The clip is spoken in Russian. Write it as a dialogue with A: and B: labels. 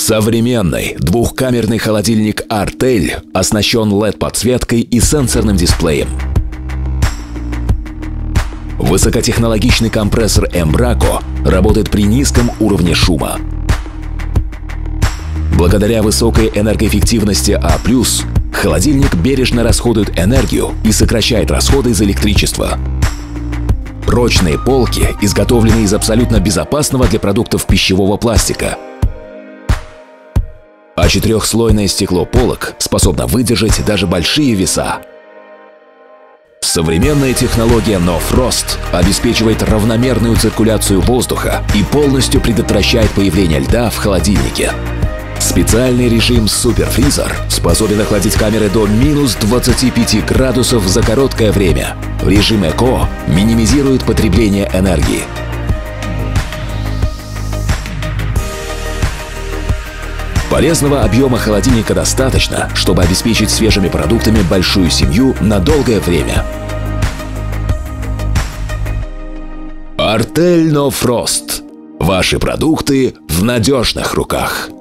A: Современный двухкамерный холодильник Артель оснащен LED-подсветкой и сенсорным дисплеем. Высокотехнологичный компрессор Embraco работает при низком уровне шума. Благодаря высокой энергоэффективности А+, холодильник бережно расходует энергию и сокращает расходы за электричество. Прочные полки изготовлены из абсолютно безопасного для продуктов пищевого пластика. А четырехслойное стекло полок способно выдержать даже большие веса. Современная технология No Frost обеспечивает равномерную циркуляцию воздуха и полностью предотвращает появление льда в холодильнике. Специальный режим Super Freezer способен охладить камеры до минус 25 градусов за короткое время. Режим Eco минимизирует потребление энергии. Полезного объема холодильника достаточно, чтобы обеспечить свежими продуктами большую семью на долгое время. Артель No Frost. Ваши продукты в надежных руках.